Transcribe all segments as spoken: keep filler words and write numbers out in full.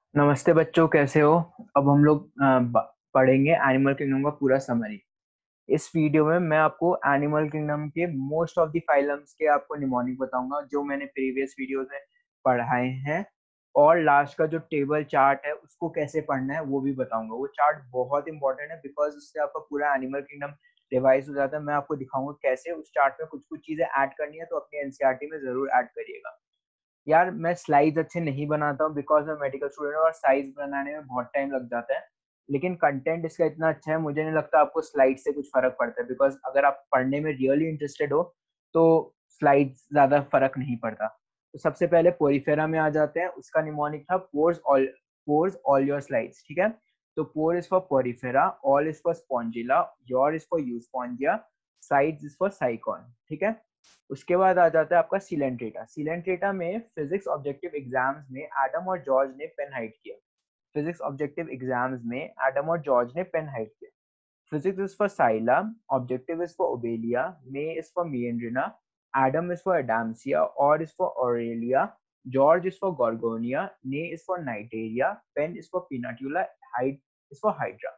नमस्ते बच्चों, कैसे हो। अब हम लोग अ, ब- पढ़ेंगे एनिमल किंगडम का पूरा समरी। इस वीडियो में मैं आपको एनिमल किंगडम के मोस्ट ऑफ द फाइलम्स के आपको निमोनिक बताऊंगा जो मैंने प्रीवियस वीडियोस में पढ़ाए हैं। और लास्ट का जो टेबल चार्ट है उसको कैसे पढ़ना है वो भी बताऊंगा। वो चार्ट बहुत इंपॉर्टेंट है बिकॉज उससे आपका पूरा एनिमल किंगडम रिवाइज हो जाता है। मैं आपको दिखाऊंगा कैसे उस चार्ट में कुछ कुछ चीजें ऐड करनी है, तो अपनी एनसीईआरटी में जरूर ऐड करिएगा। यार मैं स्लाइड्स अच्छे नहीं बनाता हूँ बिकॉज मैं मेडिकल स्टूडेंट हूँ और साइज बनाने में बहुत टाइम लग जाता है। लेकिन कंटेंट इसका इतना अच्छा है, मुझे नहीं लगता आपको स्लाइड से कुछ फर्क पड़ता है। बिकॉज अगर आप पढ़ने में रियली इंटरेस्टेड हो तो स्लाइड्स ज्यादा फर्क नहीं पड़ता। तो सबसे पहले पोरिफेरा में आ जाते हैं। उसका निमोनिक था pores all pores all your slides. ठीक है, तो pore is for Porifera, all is for Spongilla, your is for Euspongia, sides is for Sycon. ठीक है, उसके बाद आ जाता है आपका सिलेंट्रेटा। सिलेंट्रेटा में फिजिक्स ऑब्जेक्टिव एग्जाम्स में एडम और जॉर्ज ने पेन हाइड किया। फिजिक्स ऑब्जेक्टिव एग्जाम्स में एडम और जॉर्ज ने पेन हाइड किया। Physics is for Physalia, objective is for Obelia, may is for Meandrina, Adam is for Adamsia, और is for Aurelia, George is for Gorgonia, ने is for Cnidaria, pen is for Pennatula, hide is for Hydra.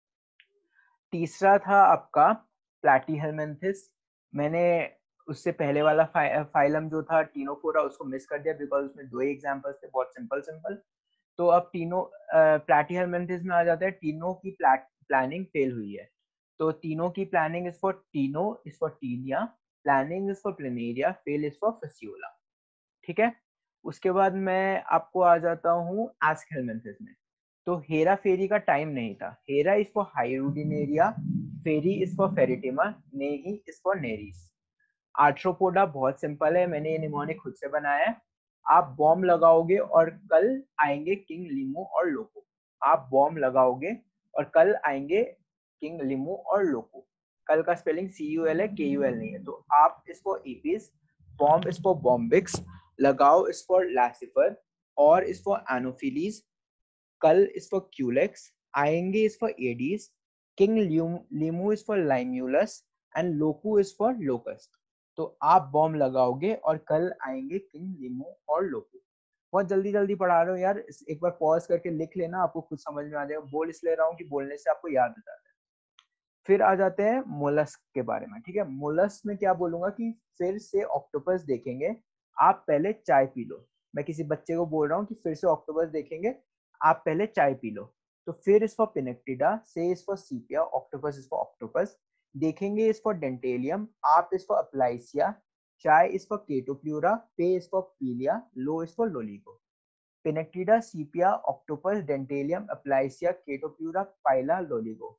तीसरा था आपका प्लैटीहेल्मिन्थस। मैंने उससे पहले वाला phi, phylum जो था टीनोफोरा उसको मिस कर दिया बिकॉज उसमें दो ही एग्जांपल्स थे, बहुत सिंपल सिंपल। तो अब टीनो प्लैटीहेल्मिन्थस में आ जाता है। तीनों की प्लानिंग फेल हुई है। तो तीनों की प्लानिंग इज फॉर टीनो is for Taenia, planning is for Planaria, fail is for Fasciola. ठीक है, उसके बाद मैं आपको आ जाता हूँ एस्केलमेंथिस में। तो हेरा फेरी का टाइम नहीं था। हेरा इज फॉर हाइरुडिनेरिया, फेरी इज फॉर फेरिटिमा, नेही इज फॉर नेरीस। आर्थ्रोपोडा बहुत सिंपल है, मैंने ये निमोनिक खुद से बनाया है। आप बॉम्ब लगाओगे और कल आएंगे किंग लिमो और लोको। आप बॉम्ब लगाओगे और कल आएंगे किंग लिमो और लोको। कल का स्पेलिंग सी यू एल है, के यू एल नहीं है। तो आप इसको Apis, bomb is for Bombyx, लगाओ इज फॉर लासिफर, और इज फॉर एनोफिलीज, कल इज फॉर क्यूलेक्स, आएंगे इज फॉर एडीज, किंग लिमू इज फॉर लाइम्यूलस, एंड लोकू इज फॉर लोकस्ट। तो आप बॉम्ब लगाओगे और कल आएंगे किंग लिमू और लोकू। बहुत जल्दी जल्दी पढ़ा रहे हो यार, एक बार पॉज करके लिख लेना, आपको खुद समझ में आ जाएगा। बोल इसलिए रहा हूँ कि बोलने से आपको याद हो जाता है। फिर आ जाते हैं मोलस्क के बारे में। ठीक है, मोलस्क में क्या बोलूंगा कि फिर से ऑक्टोपस देखेंगे, आप पहले चाय पी लो। मैं किसी बच्चे को बोल रहा हूँ कि फिर से ऑक्टोपस देखेंगे, आप पहले चाय पी लो। तो फिर इज फॉर पिनेक्टिडा, से is for Sepia, octopus is for Octopus, देखेंगे इज फॉर डेंटेलियम, आप इज फॉर अप्लाइसिया, चाय इज फॉर केटोप्लूरा, पे इज फॉर पीलिया, लो is for Loligo. Pinctada, Sepia, Octopus, Dentalium, Aplysia, Chaetopleura, Pila, Loligo.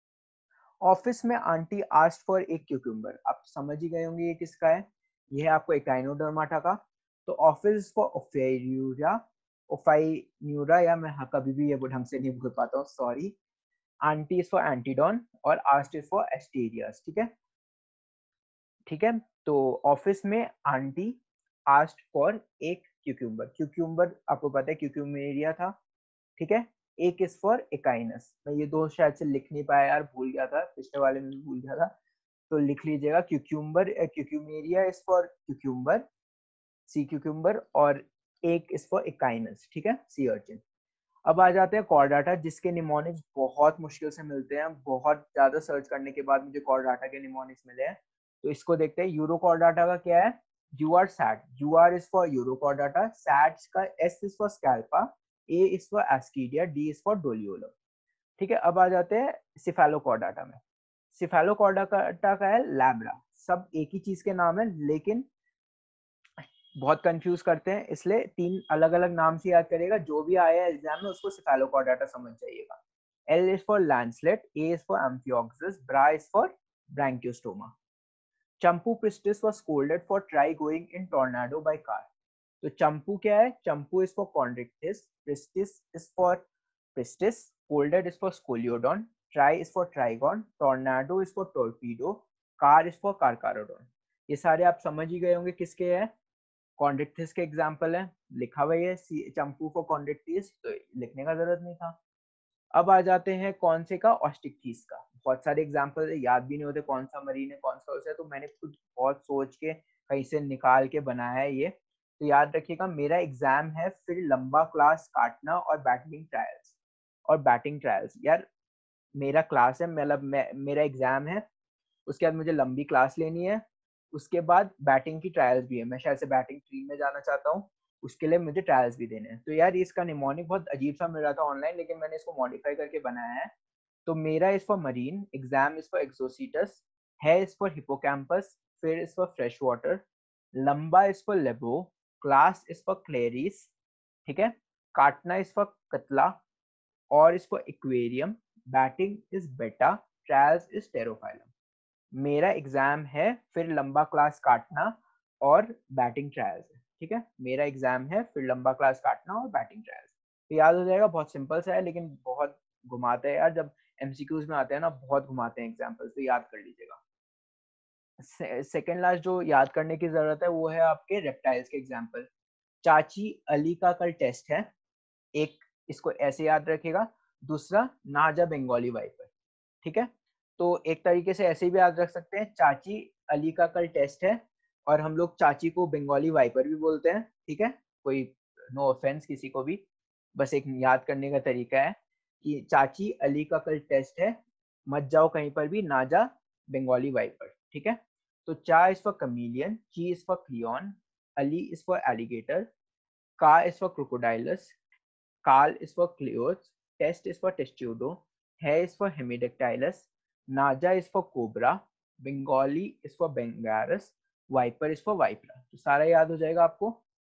Office में aunty आस्ट for एक cucumber. आप समझ ही गए होंगे ये किसका है। ये है आपको एकाइनोडर्माटा का। तो ऑफिस फॉर ओफेरियूरा, ओफाइन्यूरा, या मैं हाँ कभी भी ये ढंग से नहीं बोल पाता हूँ, sorry. Aunty is for Antedon और आस्ट इज फॉर एस्टेरियस। ठीक है, ठीक है। तो ऑफिस में आंटी आस्ट फॉर एक क्यूक्यूम्बर। क्यूक्यूम्बर आपको पता है क्यूक्यूमेरिया था। ठीक है, एक इज फॉर एकाइनस। मैं ये दो शायद से लिख नहीं पाया यार, भूल गया था, पिछले वाले में भी भूल गया था। तो लिख लीजिएगा, cucumber Cucumaria is for cucumber, sea cucumber, और एक इज फॉर एकाइनस। ठीक है, सी अर्चिन। अब आ जाते हैं कॉर्डाटा, जिसके निमोनिक्स बहुत मुश्किल से मिलते हैं। बहुत ज्यादा सर्च करने के बाद मुझे कॉर्डाटा के निमोनिक्स मिले हैं। तो इसको देखते हैं। यूरोकॉर्डाटा का क्या है। You are sad, you are is for Urochordata, sads का S is for Salpa, A is for Ascidia, D is for Doliolum. ठीक है, अब आ जाते हैं सिफेलोकॉर्डाटा में। सिफेलोकॉर्डाटा का है लैब्रा। सब एक ही चीज के नाम है लेकिन बहुत कंफ्यूज करते हैं, इसलिए तीन अलग अलग नाम से याद करिएगा। जो भी आया एग्जाम में उसको सिफेलोकॉर्डाटा समझ जाइएगा। L is for lancelet, A is for Amphioxus, bra is for Branchiostoma. चंपू Pristis was scolded for try going in tornado by car. तो चंपू क्या है। चंपू is for Chondrichthyes, Pristis is for Pristis, scolded is for Scoliodon, try is for Trygon, tornado is for Torpedo, car is for Carcharodon. ये सारे आप समझ ही गए होंगे किसके हैं। कॉन्ड्रिक्टिस के एग्जाम्पल है, लिखा हुआ है चंपू फॉर कॉन्ड्रिक्टिस, तो लिखने का जरूरत नहीं था। अब आ जाते हैं कौन से का, ऑस्टिक्टिस का। बहुत सारे एग्जाम्पल याद भी नहीं होते कौन सा मरीन है कौन सा है, तो मैंने खुद बहुत सोच के कहीं से निकाल के बनाया है ये। तो याद रखिएगा मेरा एग्जाम है फिर लंबा क्लास काटना और बैटिंग ट्रायल्स। और बैटिंग ट्रायल्स यार मेरा क्लास है, मतलब मेरा एग्जाम है, उसके बाद मुझे लंबी क्लास लेनी है, उसके बाद बैटिंग की ट्रायल्स भी है। मैं शायद से बैटिंग टीम में जाना चाहता हूँ, उसके लिए मुझे ट्रायल्स भी देने हैं। तो यार इसका निमोनिक बहुत अजीब सा मिल रहा था ऑनलाइन, लेकिन मैंने इसको मॉडिफाई करके बनाया है। तो मेरा is for marine, exam is for Exocoetus, है इज फॉर हिपोकैम्पस, फिर इज फॉर फ्रेश वाटर, लंबा is for Labeo, class is for Clarias, ठीक है, काटना इज फॉर कतला, और is for aquarium, batting is Betta, trials is Pterophyllum. मेरा exam है फिर लंबा क्लास काटना और बैटिंग ट्रायल्स है, ठीक है। मेरा एग्जाम है फिर लंबा क्लास काटना और बैटिंग ट्रायल्स। तो याद हो जाएगा, बहुत सिंपल सा है लेकिन बहुत घुमाते हैं यार, जब एमसीक्यूज में आते हैं ना बहुत घुमाते हैं एग्जाम्पल्स, तो याद कर लीजिएगा। सेकेंड लास्ट जो याद करने की जरूरत है वो है आपके रेप्टाइल्स के एग्जाम्पल। चाची अली का कल टेस्ट है, एक इसको ऐसे याद रखेगा, दूसरा नाजा बंगाली वाइपर, ठीक है। तो एक तरीके से ऐसे भी याद रख सकते हैं, चाची अली का कल टेस्ट है, और हम लोग चाची को बंगाली वाइपर भी बोलते हैं, ठीक है। कोई नो ऑफेंस किसी को भी, बस एक याद करने का तरीका है कि चाची अली का कल टेस्ट है, मत जाओ कहीं पर भी, ना जा बंगाली वाइपर, ठीक है। तो चा इज फॉर कमीलियन, ची इज फॉर क्लियन, अली इज फॉर एलिगेटर, का इज फॉर क्रोकोडाइलस, काल is for Calotes, test is for Testudo, है is for Hemidactylus, Naja is for cobra, Bengali is for Bungarus, viper is for Vipera. तो सारा याद हो जाएगा आपको।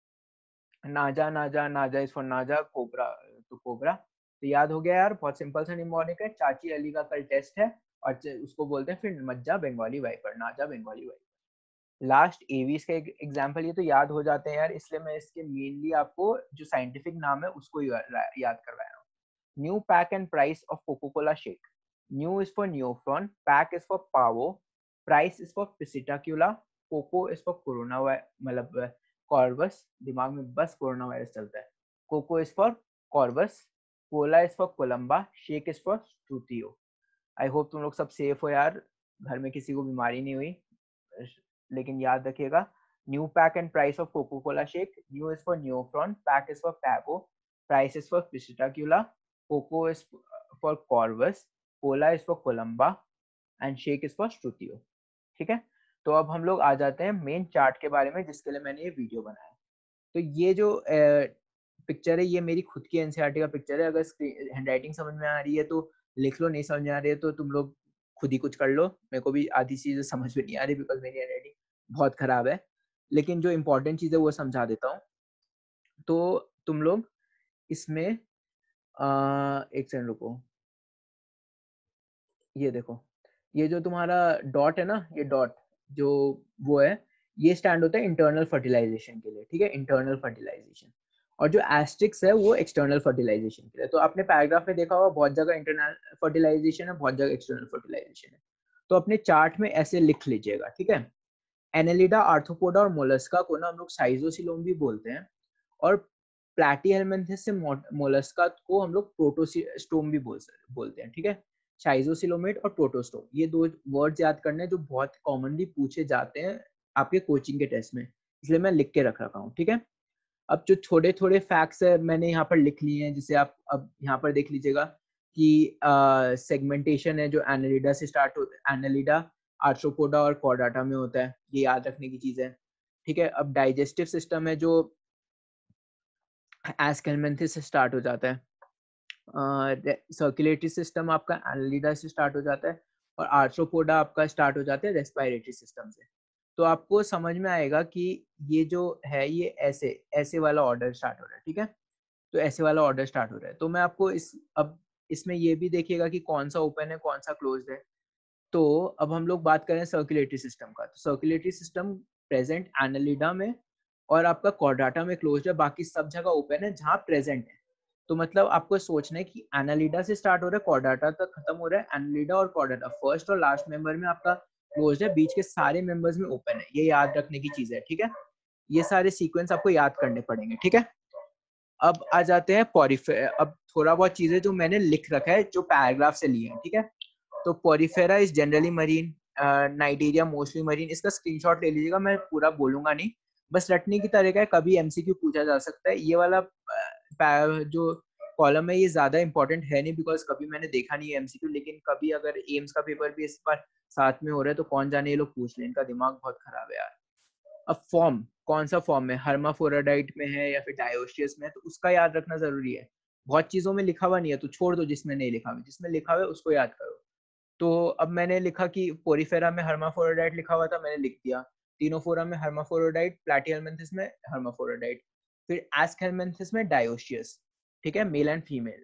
Naja Naja Naja is for Naja, cobra तो cobra. तो याद हो गया यार, बहुत सिंपल सा निमोनिक है। चाची अली का कल टेस्ट है और उसको बोलते हैं फिर मज्जा Bengali viper, Naja Bengali viper. Last Aves का एग्जांपल, ये तो याद हो जाते हैं यार, इसलिए मैं इसके मेनली आपको जो साइंटिफिक नाम है उसको याद करवा रहा हूँ। New pack and price of Coca Cola shake. New is for Neophron, pack is for Pavo, price is for Psittacula, coca is for corona, मतलब कॉर्वस, दिमाग में बस कोरोना वायरस चलता है। Coca is for Corvus, cola is for Columba, shake is for Struthio. I hope तुम लोग सब safe हो यार, घर में किसी को बीमारी नहीं हुई। लेकिन याद रखिएगा, new pack and price of Coca Cola shake, new is for Neophron, pack is for Pavo, price is for Psittacula, coca is for Corvus, cola is for Columba and shake is for Struthio, ठीक है। तो अब हम लोग आ जाते हैं main chart के बारे में जिसके लिए मैंने ये वीडियो बनाया। तो ये जो पिक्चर है ये मेरी खुद की एनसीईआरटी का पिक्चर है। अगर हैंडराइटिंग समझ में आ रही है तो लिख लो, नहीं समझ में आ रही है तो तुम लोग खुद ही कुछ कर लो। मेरे को भी आधी चीजें समझ में नहीं आ रही बिकॉज मेरी हैंडराइटिंग बहुत खराब है, लेकिन जो इम्पोर्टेंट चीज है वो समझा देता हूँ। तो तुम लोग इसमें आ, एक सेकंड रुको, ये देखो, ये जो तुम्हारा डॉट है ना, ये डॉट जो वो है, ये स्टैंड होता है इंटरनल फर्टिलाइजेशन के लिए, ठीक है, इंटरनल फर्टिलाइजेशन। और जो एस्ट्रिक्स है वो एक्सटर्नल फर्टिलाइजेशन के लिए। तो आपने पैराग्राफ में देखा होगा बहुत जगह इंटरनल फर्टिलाइजेशन है, बहुत जगह एक्सटर्नल फर्टिलाइजेशन है। तो अपने चार्ट में ऐसे लिख लीजिएगा, ठीक है। एनेलिडा, आर्थ्रोपोडा और मोलस्का को ना हम लोग साइजोसिलोम भी बोलते हैं, और प्लैटीहेल्मिन्थस से मोलस्का को हम लोग प्रोटोस्टोम भी बोल बोलते हैं, ठीक है। साइजोसिलोमेट और प्रोटोस्टोम, ये दो वर्ड्स याद करने जो बहुत कॉमनली पूछे जाते हैं आपके कोचिंग के टेस्ट में, इसलिए मैं लिख के रख रखा हूँ, ठीक है। अब जो थोड़े थोड़े फैक्ट्स है मैंने यहाँ पर लिख लिए हैं, जिसे आप अब यहाँ पर देख लीजिएगा कि सेगमेंटेशन है जो एनालिडा से स्टार्ट होता है, एनालिडा आर्थ्रोपोडा और कॉर्डाटा में होता है, ये याद रखने की चीज है, ठीक है। अब डाइजेस्टिव सिस्टम है जो एस्केल्मेंथिस से स्टार्ट हो जाता है, सर्कुलेटरी uh, सिस्टम आपका एनालिडा से स्टार्ट हो जाता है, और आर्थ्रोपोडा आपका स्टार्ट हो जाता है रेस्पिरेटरी सिस्टम से। तो आपको समझ में आएगा कि ये जो है ये ऐसे ऐसे वाला ऑर्डर स्टार्ट हो रहा है, ठीक है। तो ऐसे वाला ऑर्डर स्टार्ट हो रहा है। तो मैं आपको इस अब इसमें ये भी देखिएगा कि कौन सा ओपन है कौन सा क्लोज्ड है। तो अब हम लोग बात करें सर्कुलेटरी सिस्टम का, तो सर्कुलेटरी सिस्टम प्रेजेंट एनालिडा में और आपका कॉर्डाटा में क्लोज्ड है, बाकी सब जगह ओपन है जहाँ प्रेजेंट है। तो मतलब आपको सोचना है कि एनालिडा से स्टार्ट हो रहा है, कॉर्डाटा तक खत्म हो रहा है। एनालिडा और कॉर्डाटा फर्स्ट और लास्ट मेंबर में आपका क्लोज्ड है, बीच के सारे मेंबर्स में ओपन है, ये याद रखने की चीज है, ठीक है। ये सारे सीक्वेंस आपको याद करने पड़ेंगे, ठीक है। अब आ जाते हैं पॉरीफेरा। अब थोड़ा बहुत चीजें जो मैंने लिख रखा है जो पैराग्राफ से लिए हैं, ठीक है। तो Porifera is generally marine, Cnidaria mostly marine. इसका स्क्रीनशॉट ले लीजिएगा, मैं पूरा बोलूंगा नहीं, बस रटने की तरीका है, कभी एमसीक्यू पूछा जा सकता है। ये वाला जो कॉलम है ये ज्यादा इंपॉर्टेंट है नहीं, बिकॉज कभी मैंने देखा नहीं है एमसीक्यू, लेकिन कभी अगर एम्स का पेपर भी इस बार साथ में हो रहा है तो कौन जाने ये लोग पूछ लें, इनका दिमाग बहुत खराब है यार। अब फॉर्म कौन सा फॉर्म है, हर्माफोराडाइट में है या फिर डायोशियस में है, तो उसका याद रखना जरूरी है। बहुत चीजों में लिखा हुआ नहीं है तो छोड़ दो, जिसमें नहीं लिखा हुआ, जिसमें लिखा हुआ है उसको याद करो। तो अब मैंने लिखा कि पोरिफेरा में हर्माफोराडाइट लिखा हुआ था, मैंने लिख दिया। टीनोफोरा में हर्माफोराडाइट, प्लैटिहेल्मिन्थस में हर्माफोराडाइट, फिर एस्कहेल्मिन्थस में डायोशियस, ठीक है, मेल एंड फीमेल,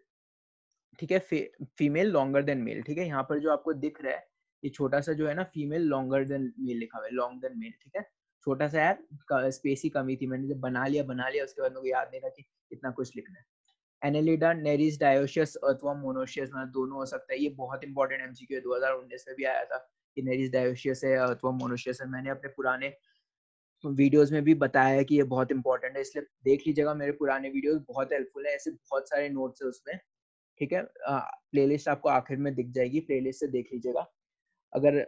ठीक है, फीमेल लॉन्गर देन मेल, ठीक है। यहाँ पर जो आपको दिख रहा है ये छोटा सा जो है ना, फीमेल लॉन्गर देन मेल लिखा हुआ है, लॉन्ग देन मेल, ठीक है। छोटा सा यार स्पेस की कमी थी, मैंने जब बना लिया बना लिया उसके बाद मेरे को याद नहीं रहा कि इतना कुछ लिखना है। Annelida, Nereis, dioecious, earthworm, monoecious, मतलब दोनों हो सकता है। ये बहुत इंपॉर्टेंट एमसीक्यू है, दो हज़ार उन्नीस में भी आया था कि नेरिस डायोशियस है, अर्थवर्म मोनोशियस है। मैंने अपने पुराने वीडियोस में भी बताया है कि ये बहुत इंपॉर्टेंट है, इसलिए देख लीजिएगा मेरे पुराने वीडियोस, बहुत हेल्पफुल है, ऐसे बहुत सारे नोट्स है उसमें, ठीक है। प्लेलिस्ट आपको आखिर में दिख जाएगी, प्लेलिस्ट से देख लीजिएगा। अगर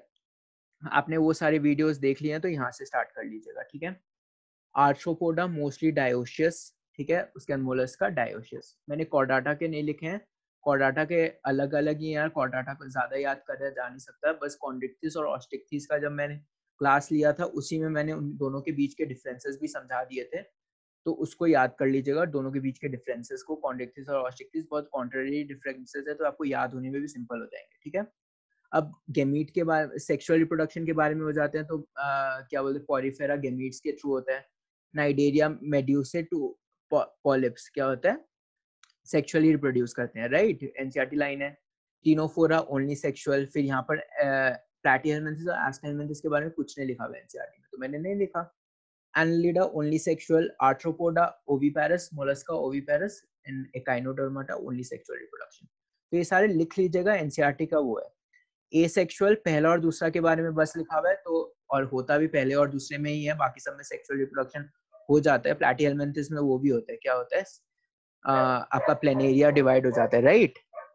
आपने वो सारे वीडियोस देख लिए हैं तो यहाँ से स्टार्ट कर लीजिएगा, ठीक है। आर्थ्रोपोडा मोस्टली डायोशियस, ठीक है, उसके बाद मोलस्का डायोशियस। मैंने कॉर्डाटा के नहीं लिखे हैं, कॉर्डाटा के अलग अलग ही यार, कॉर्डाटा को ज्यादा याद करा जा नहीं सकता, बस कॉन्ड्रिक्टिस और ऑस्टिक्टिस का जब मैंने क्लास लिया था उसी में मैंने उन दोनों के बीच के डिफरेंसेस भी समझा दिए थे, तो उसको याद कर लीजिएगा, दोनों के बीच के डिफरेंसेस को। कॉन्ड्रिक्टिस और ऑस्टिक्टिस बहुत कॉन्ट्रेरी डिफरेंसेस है, तो आपको याद होने में भी सिंपल हो जाएंगे, ठीक है। अब गेमीट के बारे, सेक्सुअल रिप्रोडक्शन के बारे में हो जाते हैं, तो आ, क्या बोलते हैं, पॉरीफेरा गेमीट्स के थ्रू होता है। नाइडेरिया मेड्यूसे टू पॉलिप्स क्या होता है, सेक्सुअली रिप्रोड्यूस करते हैं, राइट, एनसीईआरटी लाइन है। Ctenophora only sexual. फिर यहाँ पर प्लैटिहेल्मिन्थस और एस्कहेल्मिन्थस के बारे में कुछ नहीं लिखा हुआ है एनसीईआरटी में, तो मैंने नहीं लिखा। Annelida only sexual, Arthropoda oviparous, Mollusca oviparous and Echinodermata only sexual reproduction। तो ये सारे लिख लीजिएगा, एनसीईआरटी का वो है। एसेक्सुअल पहला और दूसरा के बारे में बस लिखा हुआ है, तो और होता भी पहले और दूसरे में ही है, बाकी सब में सेक्सुअल रिप्रोडक्शन हो जाता है। प्लैटिहेल्मिन्थस में वो भी होता है, क्या होता है, आ, आपका प्लेनेरिया डिवाइड हो जाता है, राइट।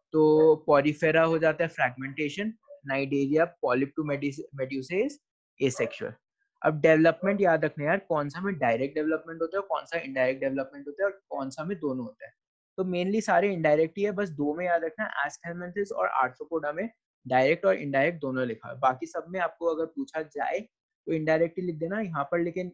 तो पॉरीफेरा हो जाता है fragmentation, Cnidaria polyp to medusae, asexual. अब डेवलपमेंट याद रखना यार, कौन सा में डायरेक्ट डेवलपमेंट होता है और कौन सा इनडायरेक्ट डेवलपमेंट होता है और कौन सा में दोनों होता है। तो मेनली सारे इनडायरेक्ट ही है, बस दो में याद रखना, एस्कहेल्मिन्थस और आर्थ्रोपोडा में डायरेक्ट और इनडायरेक्ट दोनों लिखा है। बाकी सब में आपको अगर पूछा जाए तो इनडायरेक्ट ही लिख देना यहाँ पर, लेकिन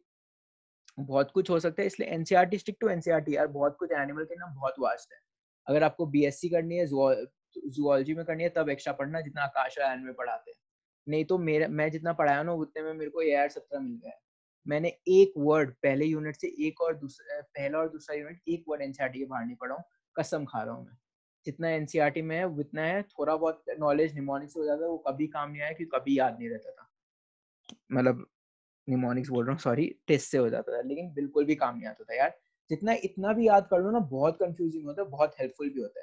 बहुत कुछ हो सकता है, इसलिए एनसीईआरटी स्टिक टू एनसीईआरटी यार, बहुत कुछ, एनिमल के नाम बहुत वास्ट है। अगर आपको बीएससी करनी है, जूलॉजी में करनी है, तब एक्स्ट्रा पढ़ना, जितना आकाश और में पढ़ाते हैं। नहीं तो मेरा मैं जितना पढ़ाया ना उतने में मेरे को ए आर सत्रह मिल गया है। मैंने एक वर्ड पहले यूनिट से, एक और दूसरा, पहला और दूसरा यूनिट एक वर्ड एनसीईआरटी के बाहर नहीं पढ़ा हूँ, कसम खा रहा हूँ मैं। जितना एनसीईआरटी में है उतना है, थोड़ा बहुत नॉलेज निमोनिक से हो जाता है, वो कभी काम नहीं आया क्योंकि कभी याद नहीं रहता था, मतलब निमोनिक्स बोल रहा हूँ, सॉरी, टेस्ट से हो जाता था, लेकिन बिल्कुल भी काम नहीं आता था यार। जितना इतना भी याद कर लो ना, बहुत कंफ्यूजिंग होता है, बहुत हेल्पफुल भी होता है।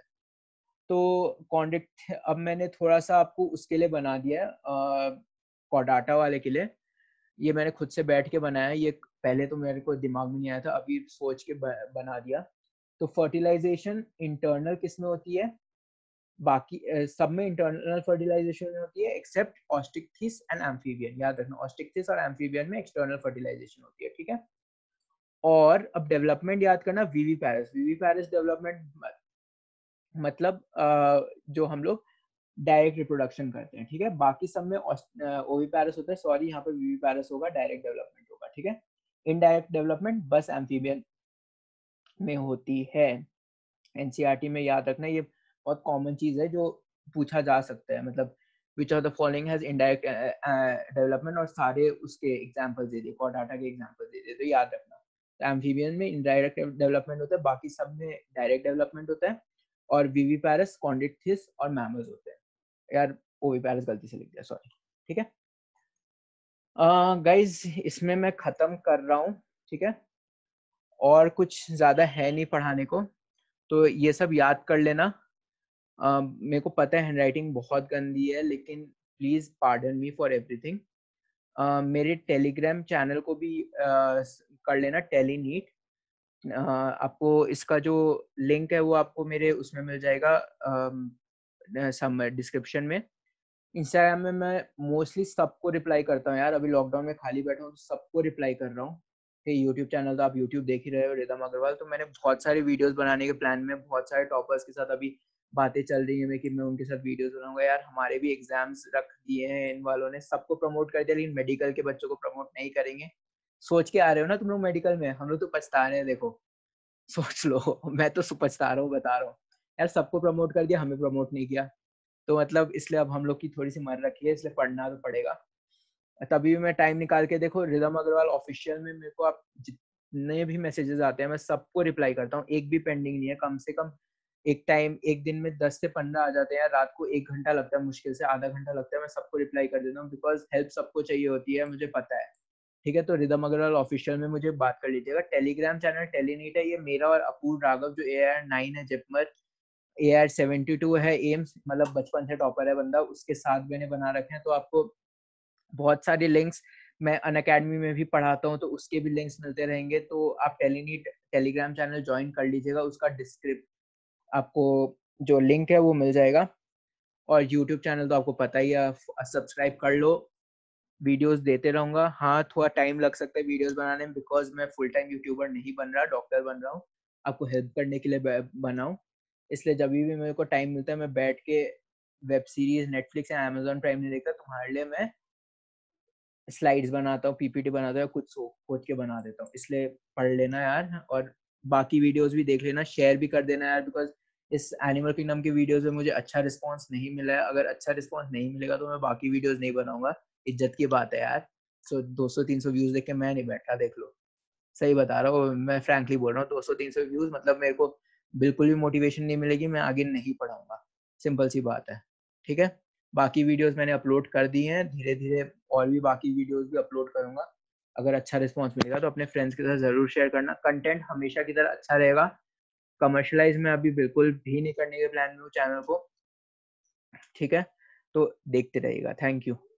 तो कॉन्डक्ट अब मैंने थोड़ा सा आपको उसके लिए बना दिया है, कॉर्डाटा वाले के लिए। ये मैंने खुद से बैठ के बनाया, ये पहले तो मेरे को दिमाग में नहीं आया था, अभी सोच के बना दिया। तो फर्टिलाइजेशन इंटरनल किस में होती है, बाकी सब में इंटरनल फर्टिलाइजेशन होती है, एक्सेप्ट ऑस्टिक्थिस एंड एम्फीबियन। याद रखना, ऑस्टिक्थिस और एम्फीबियन में एक्सटर्नल फर्टिलाइजेशन होती है, ठीक है। और अब डेवलपमेंट याद करना, viviparous. Viviparous development मतलब जो हम लोग डायरेक्ट रिप्रोडक्शन करते हैं, ठीक है। बाकी सब में ओवी पैरिस होता है, सॉरी यहाँ पर वीवी पैरिस होगा, डायरेक्ट डेवलपमेंट होगा, ठीक है। इनडायरेक्ट डेवलपमेंट बस एम्फीबियन में होती है। एनसीईआरटी में याद रखना, ये बहुत कॉमन चीज है जो पूछा जा सकता है, मतलब which of the following has indirect development, और सारे उसके एग्जांपल्स दे दिए, कॉर्डाटा के एग्जांपल्स दे दिए, तो याद रखना। तो एम्फीबियन में इनडायरेक्ट डेवलपमेंट होता है, बाकी सब में डायरेक्ट डेवलपमेंट होता है। और विविपैरस, कॉन्ड्रिक्टिस और मैमल्स होते हैं। यार ओविपैरस गलती से लिख दिया, सॉरी, ठीक है। गाइज uh, इसमें मैं खत्म कर रहा हूँ, ठीक है, और कुछ ज्यादा है नहीं पढ़ाने को, तो ये सब याद कर लेना। Uh, मेरे को पता है हैंडराइटिंग बहुत गंदी है, लेकिन please pardon me for everything. मेरे टेलीग्राम चैनल को भी uh, कर लेना, टेलीनीट। uh, आपको इसका जो लिंक है वो आपको मेरे उसमें मिल जाएगा, सम डिस्क्रिप्शन में। इंस्टाग्राम में मैं मोस्टली सबको रिप्लाई करता हूँ यार, अभी लॉकडाउन में खाली बैठा हूँ तो सबको रिप्लाई कर रहा हूँ, कि यूट्यूब चैनल तो आप यूट्यूब देख ही रहे हो, रिदम अग्रवाल। तो मैंने बहुत सारे वीडियोस बनाने के प्लान में, बहुत सारे टॉपर्स के साथ अभी बातें चल रही है कि मैं उनके साथ वीडियोस बनाऊंगा। यार हमारे भी एग्जाम्स रख दिए हैं इन वालों ने, सबको प्रमोट कर दिया, लेकिन मेडिकल के बच्चों को प्रमोट नहीं करेंगे। सोच के आ रहे हो ना तुम लोग मेडिकल में, हम लोग तो पछता रहे हैं। देखो सोच लो, मैं तो पछता रहा हूँ, बता रहा हूँ यार, सबको प्रमोट कर दिया, हमें प्रमोट नहीं किया। तो मतलब इसलिए अब हम लोग की थोड़ी सी मर रखी है, इसलिए पढ़ना तो पड़ेगा। तभी भी मैं टाइम निकाल के, देखो रिदम अग्रवाल ऑफिशियल में मेरे को आप जितने भी मैसेजेस आते हैं मैं सबको रिप्लाई करता हूँ, एक भी पेंडिंग नहीं है। कम से कम एक टाइम एक दिन में दस से पंद्रह आ जाते हैं, रात को एक घंटा लगता है, मुश्किल से आधा घंटा लगता है, मैं सबको रिप्लाई कर देता हूँ, बिकॉज हेल्प सबको चाहिए होती है, मुझे पता है। ठीक है, तो रिदम अग्रवाल ऑफिशियल में मुझे बात कर लीजिएगा। टेलीग्राम चैनल टेलीनीट है, ये मेरा और अपूर राघव जो ए आर नाइन है JIPMER, A R seventy two है एम्स, मतलब बचपन से टॉपर है बंदा, उसके साथ मैंने बना रखे हैं। तो आपको बहुत सारे लिंक्स, मैं अन अकेडमी में भी पढ़ाता हूँ तो उसके भी लिंक्स मिलते रहेंगे। तो आप टेलीनीट टेलीग्राम चैनल ज्वाइन कर लीजिएगा, उसका डिस्क्रिप्ट आपको जो लिंक है वो मिल जाएगा। और यूट्यूब चैनल तो आपको पता ही है, सब्सक्राइब कर लो, वीडियोस देते रहूंगा। हाँ थोड़ा टाइम लग सकता है वीडियोस बनाने में, बिकॉज मैं फुल टाइम यूट्यूबर नहीं बन रहा, डॉक्टर बन रहा हूँ, आपको हेल्प करने के लिए बनाऊँ। इसलिए जब भी मेरे को टाइम मिलता है मैं बैठ के वेब सीरीज नेटफ्लिक्स या अमेजोन प्राइम नहीं देखता, तुम्हारे लिए मैं स्लाइड्स बनाता हूँ, पीपीटी बनाता हूँ, खुद सो खोज के बना देता हूँ। इसलिए पढ़ लेना यार, और बाकी वीडियोस भी देख लेना, शेयर भी कर देना यार, बिकॉज इस एनिमल किंगडम की वीडियोस में मुझे अच्छा रिस्पांस नहीं मिला है। अगर अच्छा रिस्पांस नहीं मिलेगा तो मैं बाकी वीडियोस नहीं बनाऊंगा, इज्जत की बात है यार। सो दो सौ तीन सौ व्यूज देख के मैं नहीं बैठा, देख लो, सही बता रहा हूँ, मैं फ्रैंकली बोल रहा हूँ, दो सौ तीन सौ व्यूज मतलब मेरे को बिल्कुल भी मोटिवेशन नहीं मिलेगी, मैं आगे नहीं पढ़ाऊंगा, सिंपल सी बात है। ठीक है, बाकी वीडियोस मैंने अपलोड कर दी हैं, धीरे धीरे और भी बाकी वीडियोस भी अपलोड करूंगा। अगर अच्छा रिस्पांस मिलेगा तो अपने फ्रेंड्स के साथ जरूर शेयर करना, कंटेंट हमेशा की तरह अच्छा रहेगा। कमर्शलाइज में अभी बिल्कुल भी नहीं करने के प्लान में हूँ चैनल को। ठीक है, तो देखते रहिएगा, थैंक यू।